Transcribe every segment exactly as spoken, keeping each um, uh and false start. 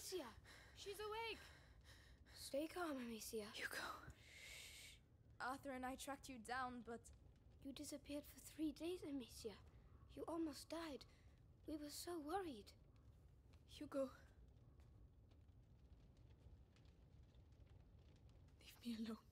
Amicia! She's awake! Stay calm, Amicia. Hugo. Shh. Arthur and I tracked you down, but... You disappeared for three days, Amicia. You almost died. We were so worried. Hugo. Leave me alone.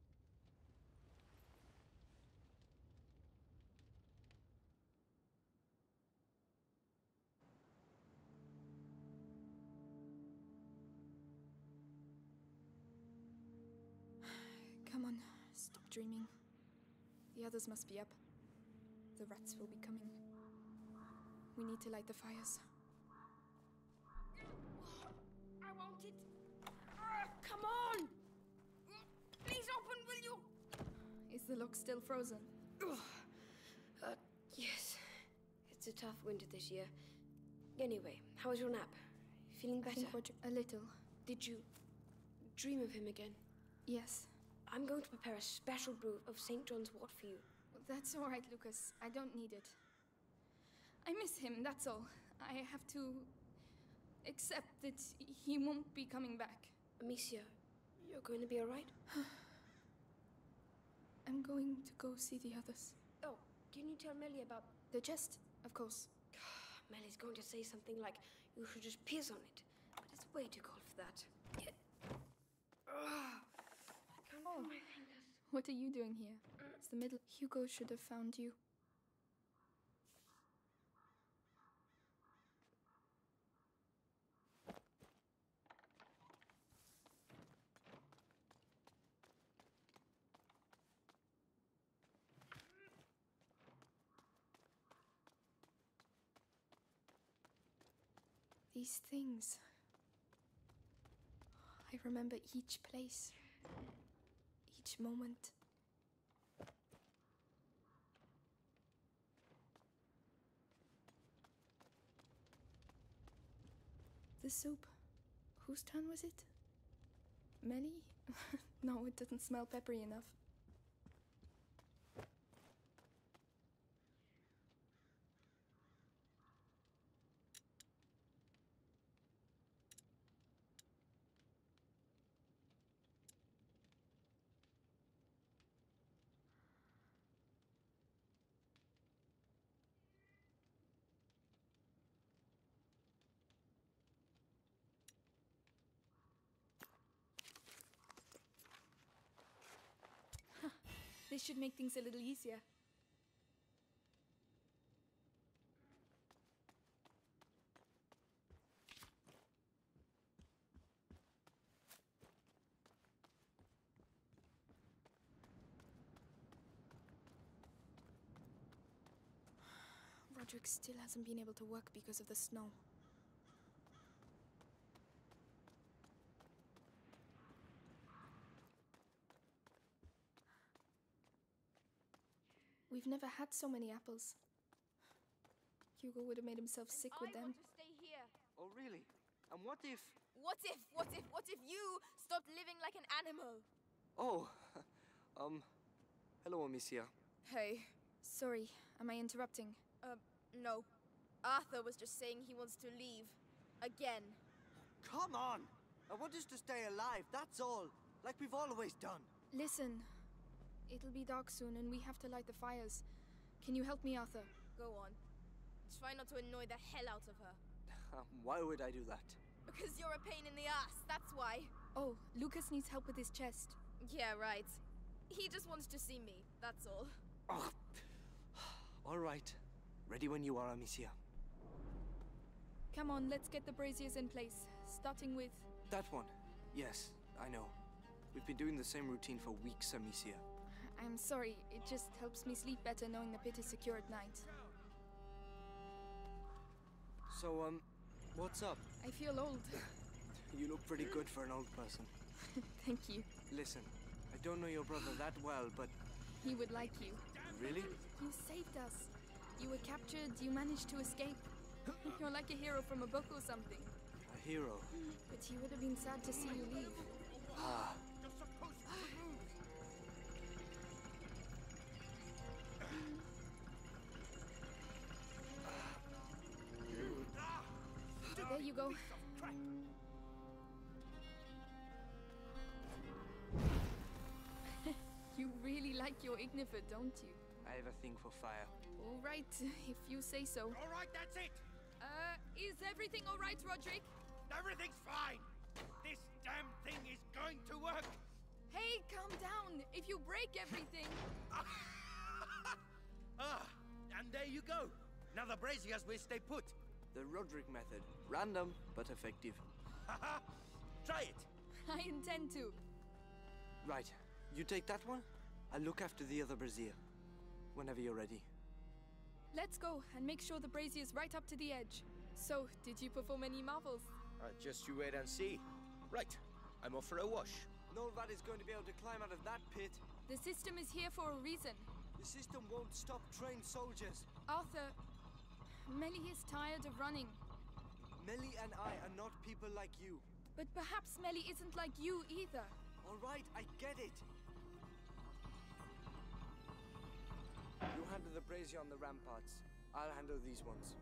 Come on, stop dreaming. The others must be up. The rats will be coming. We need to light the fires. I want it. Uh, come on! Please open, will you? Is the lock still frozen? Uh, yes. It's a tough winter this year. Anyway, how was your nap? Feeling better? I think Roger, a little. Did you dream of him again? Yes. I'm going to prepare a special brew of Saint John's wort for you. That's all right, Lucas. I don't need it. I miss him, that's all. I have to accept that he won't be coming back. Amicia, you're going to be all right? I'm going to go see the others. Oh, can you tell Melly about... The chest, of course. Melly's going to say something like, you should just piss on it. But it's way too cold for that. Yeah. Ugh. I can't feel my fingers. What are you doing here? It's the middle. Hugo should have found you. These things. I remember each place, each moment. The soup. Whose turn was it? Melly? No, it doesn't smell peppery enough. This should make things a little easier. Roderick still hasn't been able to work because of the snow. We've never had so many apples. Hugo would have made himself sick and with I them. want to stay here. Oh, really? And what if... What if, what if, what if you stopped living like an animal? Oh, um, hello, Amicia. Hey. Sorry, am I interrupting? Uh, no. Arthur was just saying he wants to leave. Again. Come on! I want us to stay alive, that's all. Like we've always done. Listen, it'll be dark soon and we have to light the fires. Can you help me, Arthur? Go on. Try not to annoy the hell out of her. Why would I do that? Because you're a pain in the ass, that's why. Oh, Lucas needs help with his chest. Yeah, right. He just wants to see me, that's all. Oh. All right. Ready when you are, Amicia. Come on, let's get the braziers in place, starting with... That one. Yes, I know. We've been doing the same routine for weeks, Amicia. I'm sorry, it just helps me sleep better knowing the pit is secure at night. So, um, what's up? I feel old. You look pretty good for an old person. Thank you. Listen, I don't know your brother that well, but... He would like you. Really? You saved us. You were captured, you managed to escape. You're like a hero from a book or something. A hero? But he would have been sad to see you leave. Ah. There you go. like your Ignifer, don't you? I have a thing for fire. All right, if you say so. All right, that's it. Uh, is everything all right, Roderick? Everything's fine. This damn thing is going to work. Hey, calm down. If you break everything... Ah, and there you go. Now the braziers will stay put. The Roderick method. Random, but effective. Haha, try it. I intend to. Right, you take that one. I'll look after the other brazier. Whenever you're ready. Let's go and make sure the brazier's right up to the edge. So, did you perform any marvels? Uh, just you wait and see. Right, I'm off for a wash. Nobody's going to be able to climb out of that pit. The system is here for a reason. The system won't stop trained soldiers. Arthur, Melly is tired of running. Melly and I are not people like you. But perhaps Melly isn't like you either. All right, I get it. You handle the brazier on the ramparts. I'll handle these ones.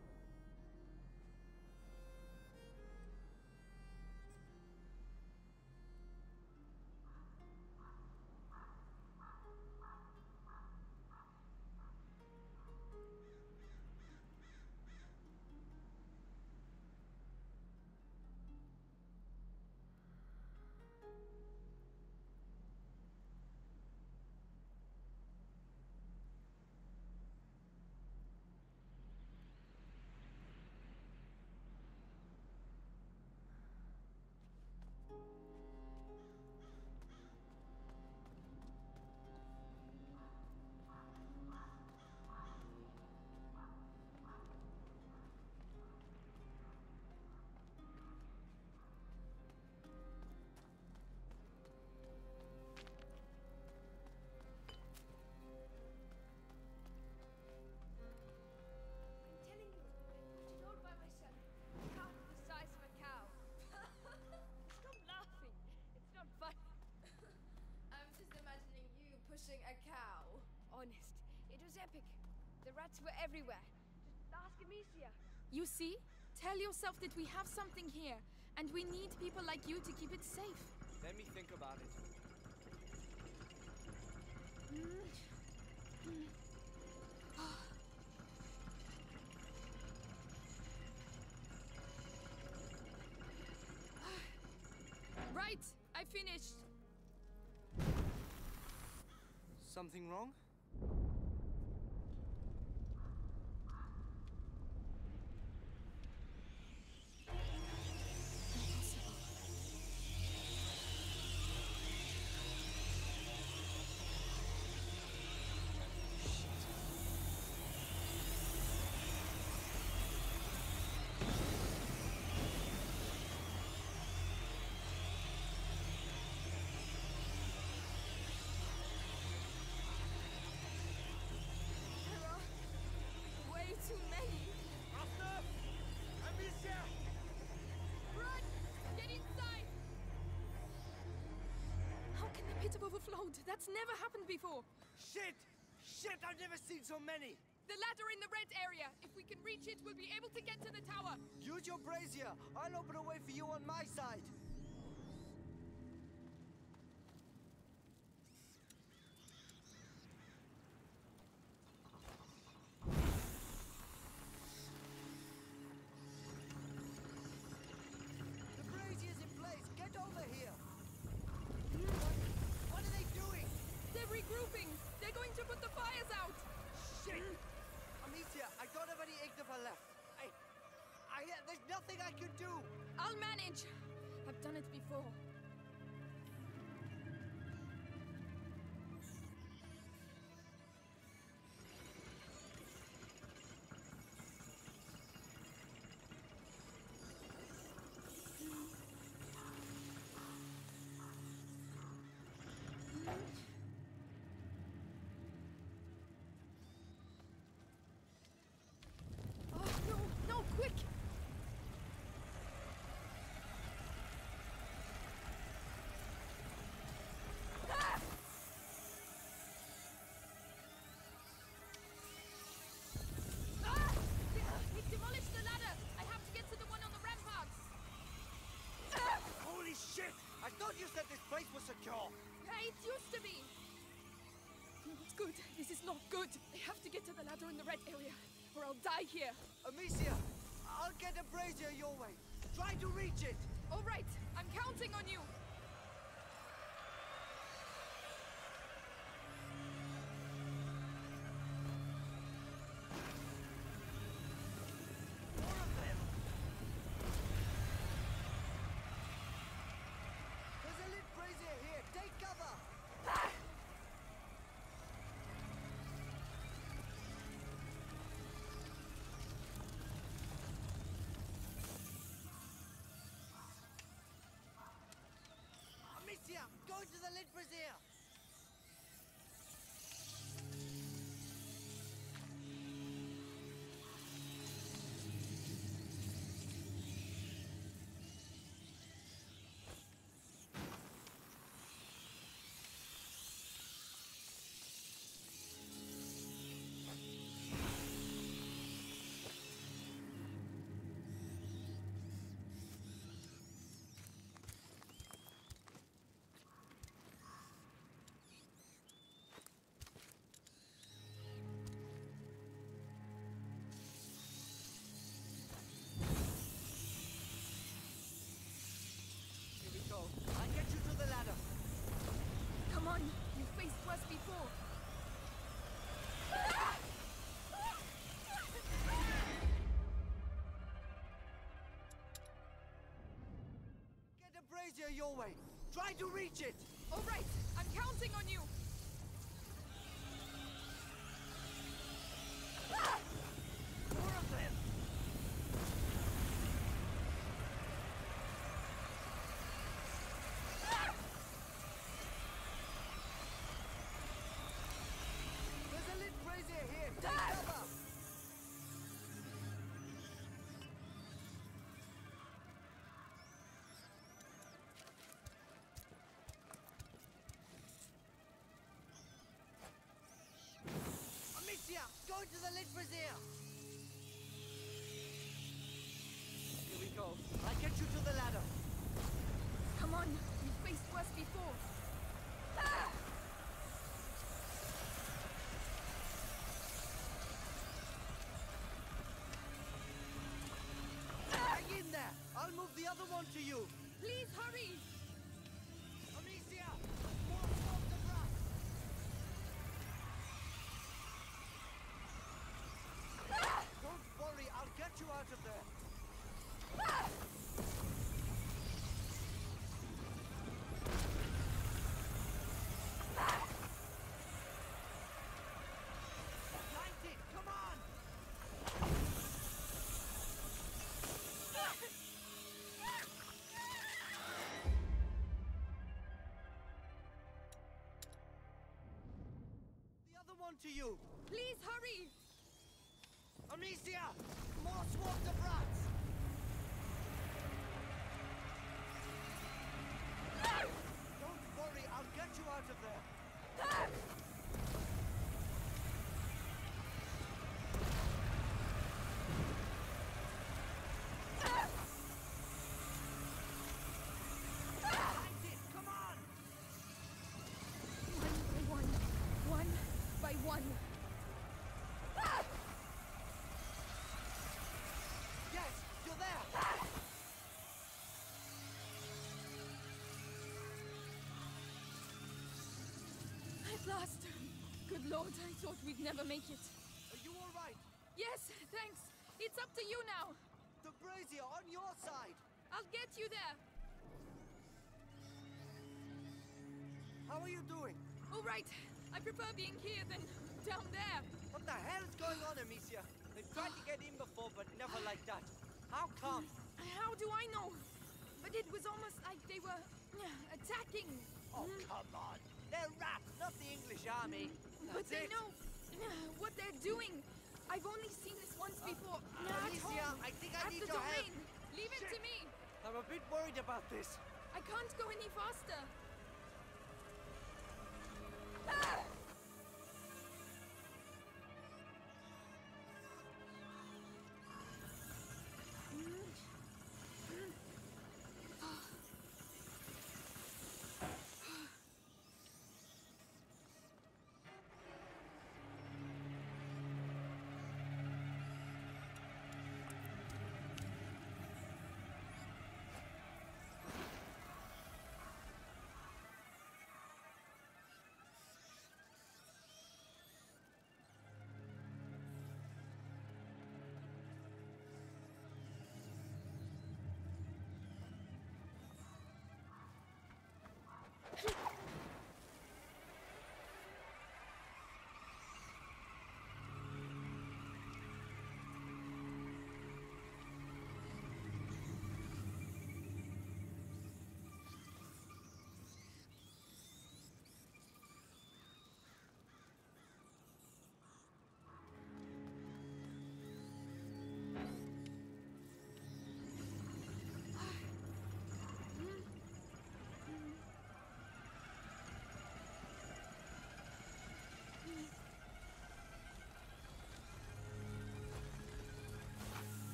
A cow. Honest, it was epic. The rats were everywhere. Just ask Amicia. You see? Tell yourself that we have something here, and we need people like you to keep it safe. Let me think about it. Right, I finished. Something wrong? Too many. Arthur! Amicia! Run! Get inside! How can the pit have overflowed? That's never happened before. Shit! Shit, I've never seen so many! The ladder in the red area. If we can reach it, we'll be able to get to the tower. Use your brazier. I'll open a way for you on my side. Regrouping! They're going to put the fires out! Shit! Amicia, I don't have any Ignifer left. I... I... There's nothing I can do! I'll manage! I've done it before. Shit! I thought you said this place was secure! Yeah, it used to be! good. This is not good. I have to get to the ladder in the red area, or I'll die here. Amicia, I'll get a brazier your way. Try to reach it. All right, I'm counting on you. More of them. There's a lit brazier here. Take cover. Amicia, go to the lit brazier. Here we go. I'll get you to the ladder. Come on, you faced worse before. Get a brazier your way. Try to reach it. All right, I'm counting on you. More of them. There's a lit brazier here. Take cover. Amicia, go to the lit brazier. Here we go. I'll get you to the ladder. Come on, you faced worse before. Hang in there. I'll move the other one to you. Please hurry. Amicia, more smoke to brush. Don't worry, I'll get you out of there. Light it, come on! The other one to you. Please hurry. Amicia, more swarms of rats. Don't worry, I'll get you out of there. Light it, come on! One by one. One by one. Yes, you're there. At last. Good Lord, I thought we'd never make it. Are you all right? Yes, thanks. It's up to you now. The brazier on your side. I'll get you there. How are you doing? All right. I prefer being here than down there. What the hell's going on, Amicia? They've tried to get in before, but never like that. How come? How do I know? But it was almost like they were uh, attacking. Oh, come on. They're rats, not the English army. But That's they it. know uh, what they're doing. I've only seen this once before. uh, at Alicia, home, I think I at need the your help. domain. Leave it to me. I'm a bit worried about this. I can't go any faster.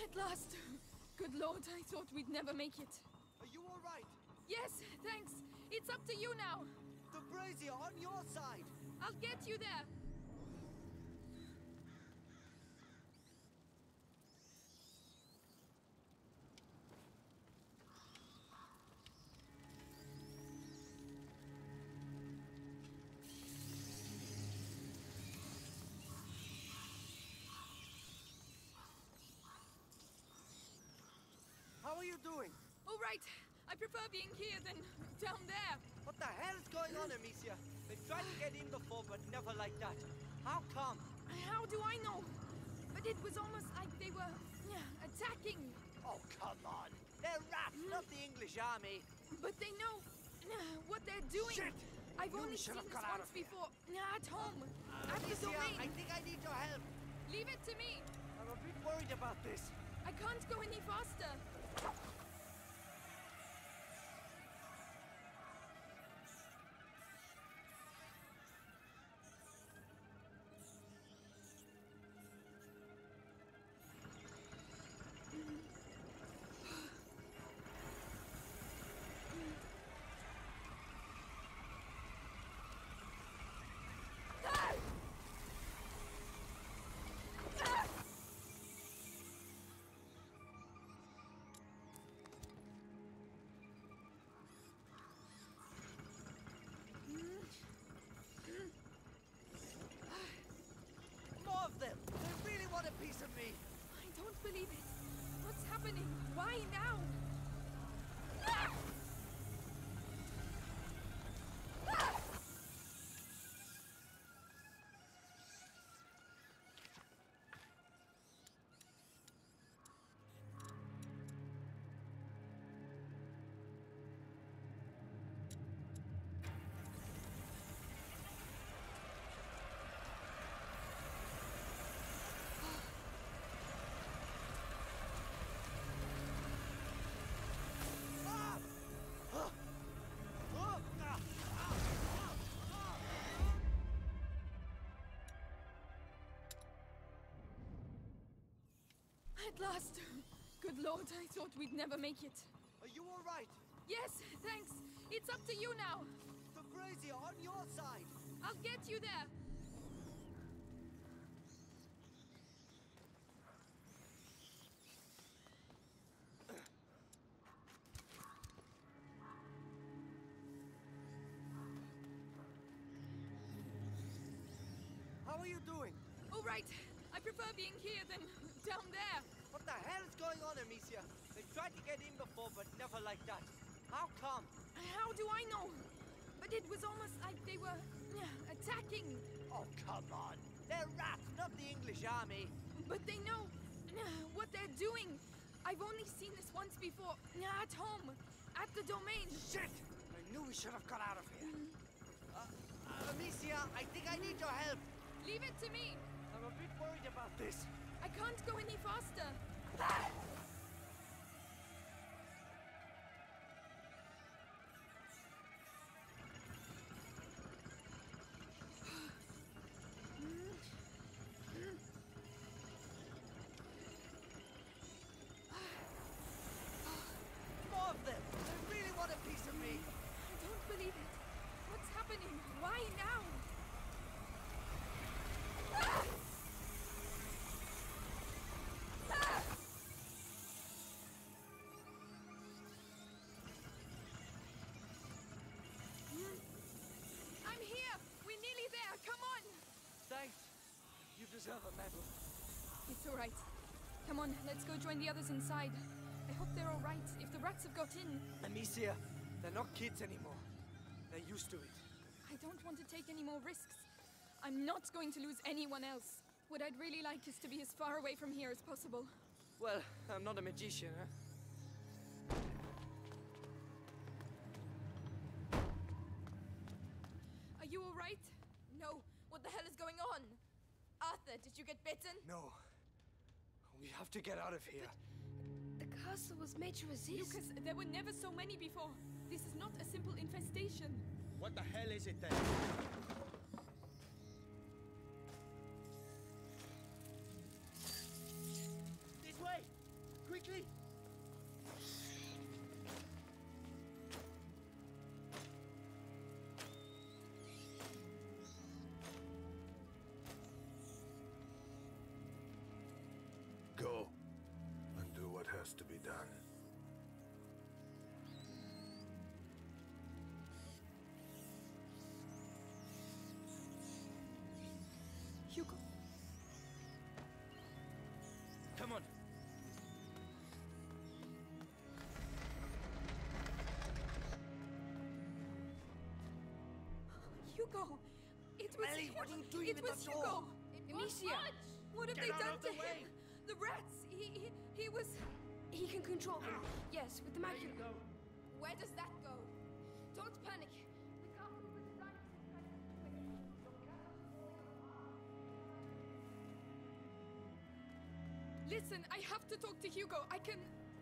At last. Good Lord, I thought we'd never make it. Are you all right? Yes, thanks. It's up to you now. The brazier on your side. I'll get you there. How are you doing? All right. I prefer being here than down there. What the hell is going on, Amicia? They tried to get in before, but never like that. How come? How do I know? But it was almost like they were yeah, attacking. Oh, come on. They're rats, not the English army. But they know uh, what they're doing. Shit! I've You only should seen have this got out once of here. before. Uh, at home. at the Amicia, domain. I think I need your help. Leave it to me. I'm a bit worried about this. I can't go any faster. More of them. They really want a piece of me. I don't believe it. What's happening? Why now? Ah! Ah! Ah! Ah! Ah! Ah! Ah! At last. Good Lord, I thought we'd never make it. Are you all right? Yes, thanks. It's up to you now. The brazier on your side. I'll get you there. How are you doing? All right. I prefer being here than down there. What the hell is going on, Amicia? They tried to get in before, but never like that. How come? How do I know? But it was almost like they were yeah, attacking. Oh, come on. They're rats, not the English army. But they know uh, what they're doing. I've only seen this once before. uh, At home. At the domain. Shit! I knew we should have got out of here. Uh, uh, Amicia, I think I need your help. Leave it to me. I'm a bit worried about this. I can't go any faster. More of them. They really want a piece of me. I don't believe it. What's happening? Why now? Ah! Ah! Hmm? I'm here. We're nearly there. Come on. Thanks. You deserve a medal. It's all right. Come on, let's go join the others inside. I hope they're all right. If the rats have got in, Amicia, they're not kids anymore. They're used to it. I don't want to take any more risks. I'm not going to lose anyone else. What I'd really like is to be as far away from here as possible. Well, I'm not a magician, huh? Are you all right? No, what the hell is going on? Arthur, did you get bitten? No. We have to get out of here. The castle was made to resist. Lucas, there were never so many before. This is not a simple infestation. What the hell is it then? This way! Hugo! It was Ellie, him. what are you doing It with was the Hugo! door? Amicia! What have Get they out done of to the way. him? The rats! He, he, he was... He can control them. Yes, with the There you macula. go. Where does that go? Don't panic. The castle with the dinosaurs. Listen, I have to talk to Hugo. I can...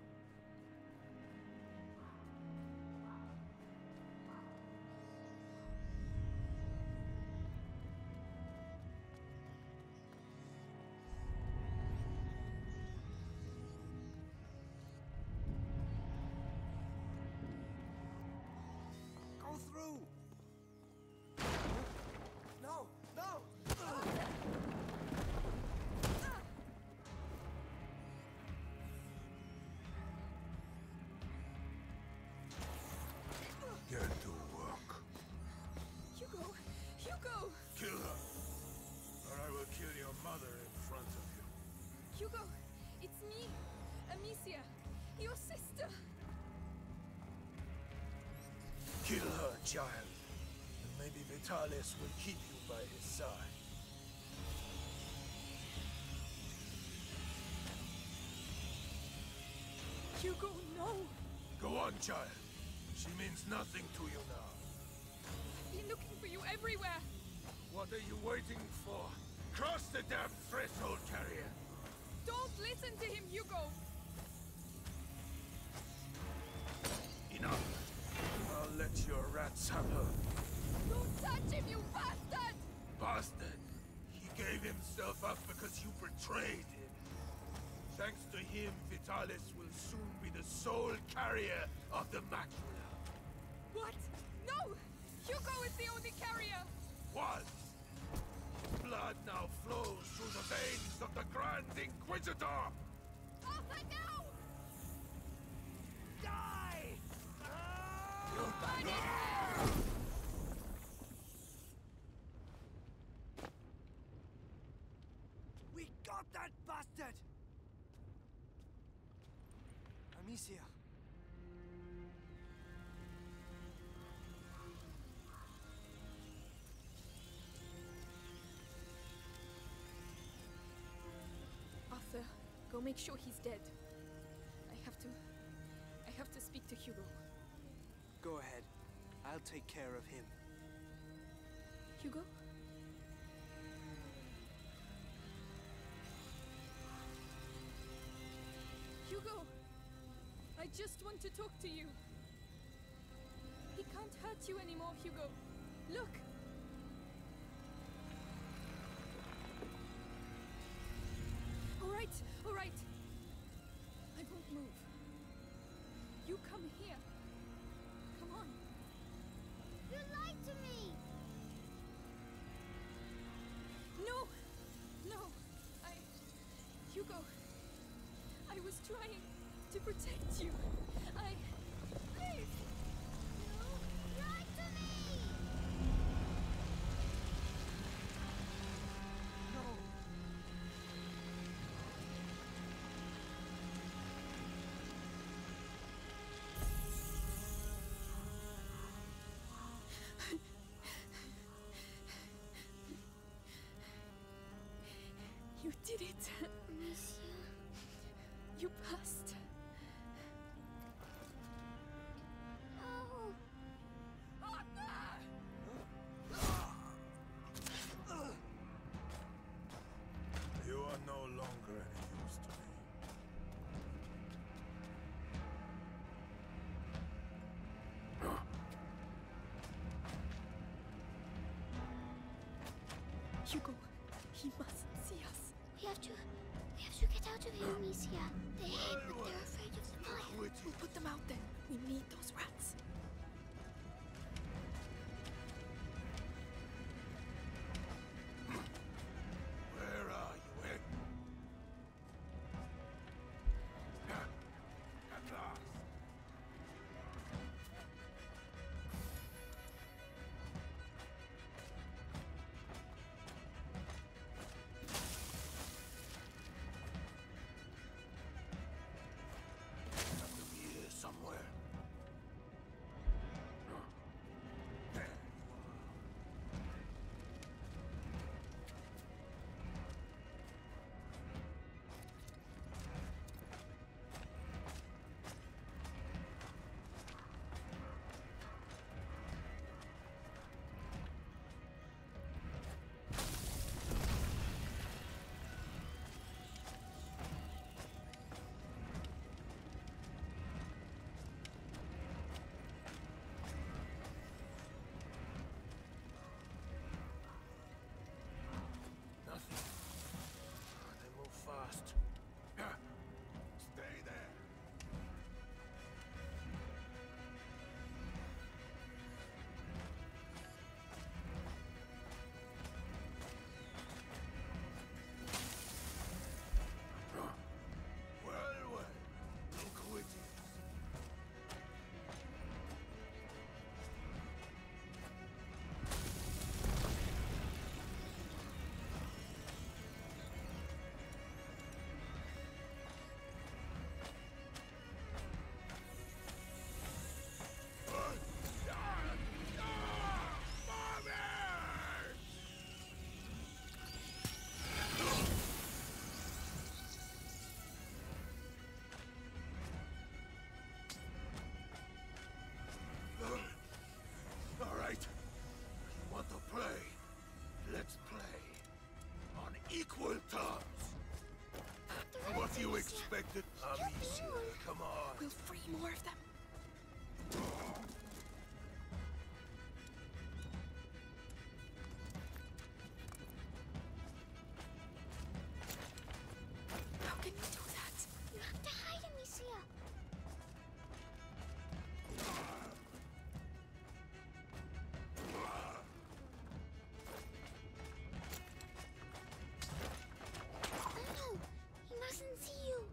Go through! No! No! Get to work. Hugo! Hugo! Kill her, or I will kill your mother in front of you. Hugo! It's me! Amicia! Your sister! Kill her, child, and maybe Vitalis will keep you by his side. Hugo, no! Go on, child. She means nothing to you now. I've been looking for you everywhere! What are you waiting for? Cross the damn threshold, carrier. Don't listen to him, Hugo! Enough. I'll let your rats have her. Don't touch him, you bastard! Bastard. He gave himself up because you betrayed him. Thanks to him, Vitalis will soon be the sole carrier of the macula. What? No! Hugo is the only carrier! Was. Blood now flows through the veins of the Grand Inquisitor! Arthur, no! Die! We got that bastard! Amicia. Arthur, go make sure he's dead. I have to... I have to speak to Hugo. Go ahead. I'll take care of him. Hugo? Hugo! I just want to talk to you. He can't hurt you anymore, Hugo. Look! All right, all right. I won't move. You come here. Come on. You lied to me! No! No! I... Hugo... I was trying to protect you. I... Please! You lied to me! No! You did it. Amicia. You passed. Oh! You are no longer any use to me. Hugo, he mustn't see us. We have to... We have to get out of here, Amicia. They hate, but they're afraid of the fire. We'll put them out then. We need those rats. Where are you, Ed? At last. We'll free more of them. How can you do that? You have to hide, Amicia. Oh no! He mustn't see you.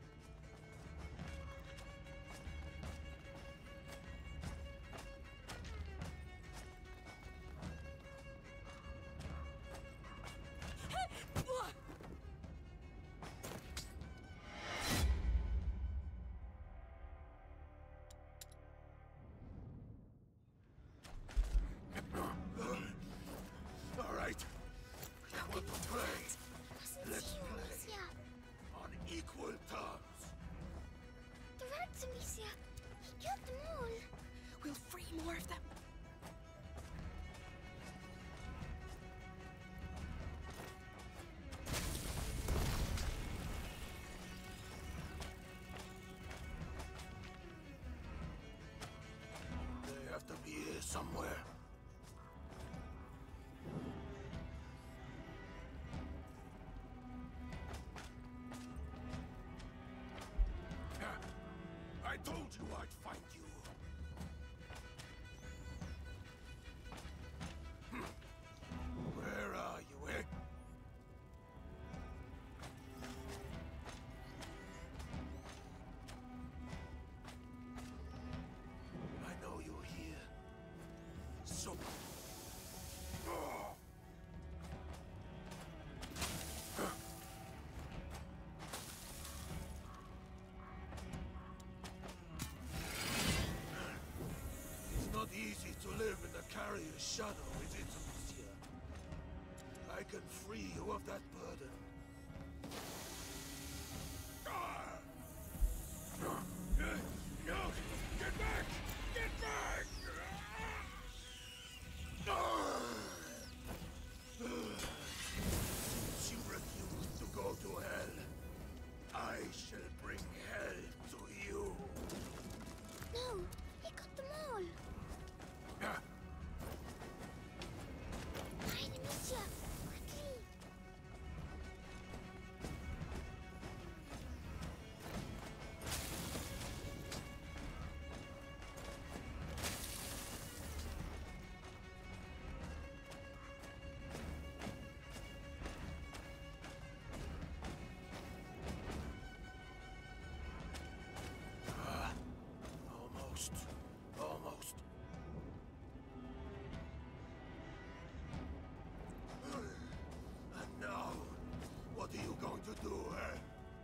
All right. We want to play. Mustn't Let's see you, play. Amicia. On equal terms. The rats, Amicia. He killed them all. We'll free more of them. They have to be here somewhere. I told you I'd find you. Hmm. Where are you, eh? I know you're here. So... Oh. It's not easy to live in the carrier's shadow, is it, Amicia? I can free you of that burden. Ah! No! No! Get back! Get back! Ah! Since you refuse to go to hell, I shall bring hell to you. No, he got them all. Ah! Hide, Amicia. Quickly. Ah, almost. Almost. And now, what are you going to do, eh?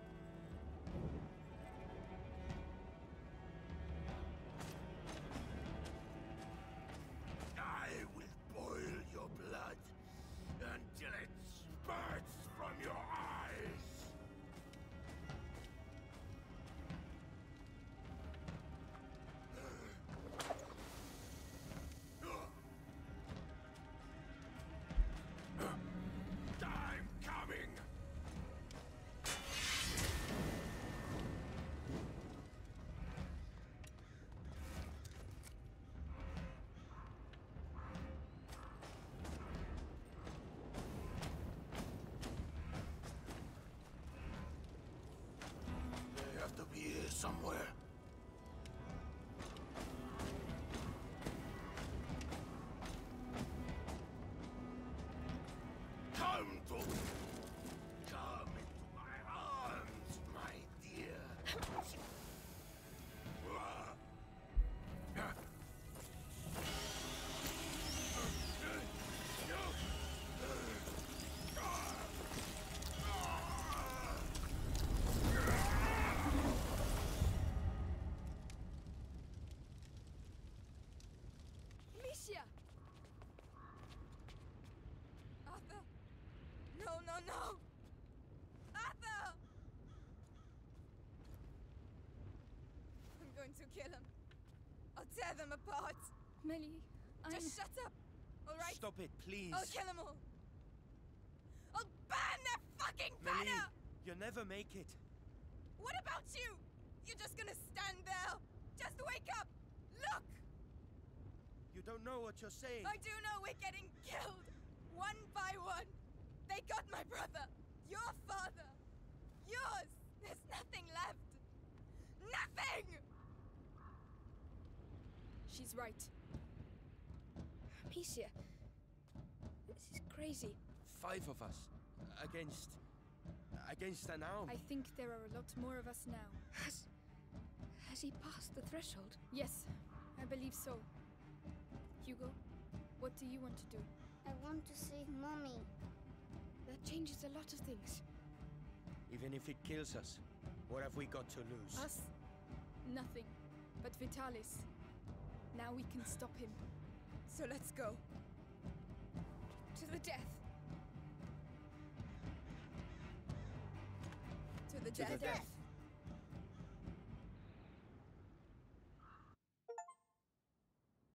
I will boil your blood until it spurts from your eyes. I'm coming! They have to be here somewhere. Come to me. Come into my arms, my dear. Amicia! Arthur! No, no, no! Arthur! I'm going to kill him. I'll tear them apart. Melly, I'm... Just shut up, all right? Stop it, please. I'll kill them all. I'll burn their fucking Melly, banner! you'll never make it. What about you? You're just gonna stand there? Just wake up! Look! You don't know what you're saying. I do know we're getting killed! One by one! They got my brother! Your father! Yours! There's nothing left! Nothing! She's right. Amicia, this is crazy. Five of us. Against... against an army. I think there are a lot more of us now. Has... has he passed the threshold? Yes, I believe so. Hugo, what do you want to do? I want to save Mommy. That changes a lot of things. Even if it kills us, what have we got to lose? Us? Nothing. But Vitalis. Now we can stop him. So let's go. To the death. To the To death. the death.